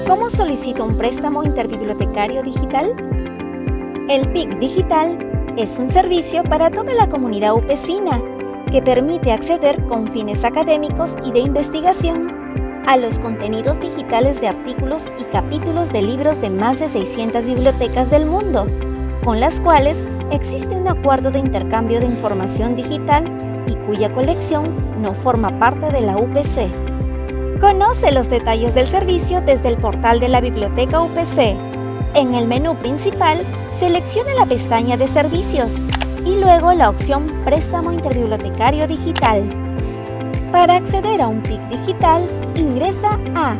¿Cómo solicito un préstamo interbibliotecario digital? El PIC Digital es un servicio para toda la comunidad upesina que permite acceder con fines académicos y de investigación a los contenidos digitales de artículos y capítulos de libros de más de 600 bibliotecas del mundo, con las cuales existe un acuerdo de intercambio de información digital y cuya colección no forma parte de la UPC. Conoce los detalles del servicio desde el portal de la Biblioteca UPC. En el menú principal, selecciona la pestaña de Servicios y luego la opción Préstamo Interbibliotecario Digital. Para acceder a un PIC digital, ingresa a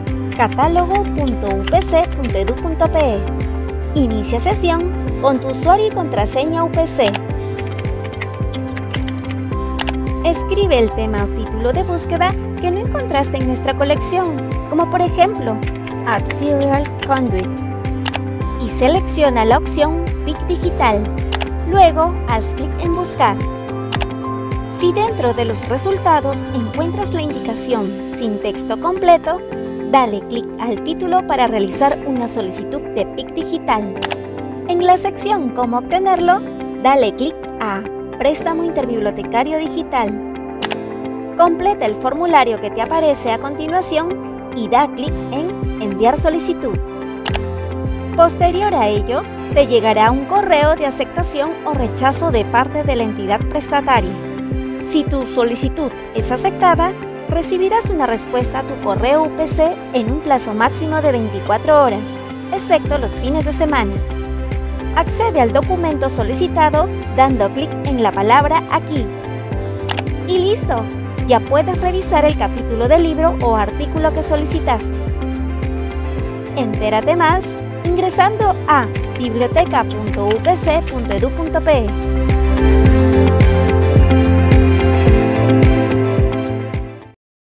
catálogo.upc.edu.pe. Inicia sesión con tu usuario y contraseña UPC. Escribe el tema o título de búsqueda que no encontraste en nuestra colección, como por ejemplo, Arterial Conduit, y selecciona la opción PIC Digital. Luego, haz clic en Buscar. Si dentro de los resultados encuentras la indicación sin texto completo, dale clic al título para realizar una solicitud de PIC Digital. En la sección Cómo obtenerlo, dale clic a Préstamo Interbibliotecario Digital. Completa el formulario que te aparece a continuación y da clic en Enviar solicitud. Posterior a ello, te llegará un correo de aceptación o rechazo de parte de la entidad prestataria. Si tu solicitud es aceptada, recibirás una respuesta a tu correo UPC en un plazo máximo de 24 horas, excepto los fines de semana. Accede al documento solicitado dando clic en la palabra Aquí. Y listo, ya puedes revisar el capítulo del libro o artículo que solicitaste. Entérate más ingresando a biblioteca.upc.edu.pe.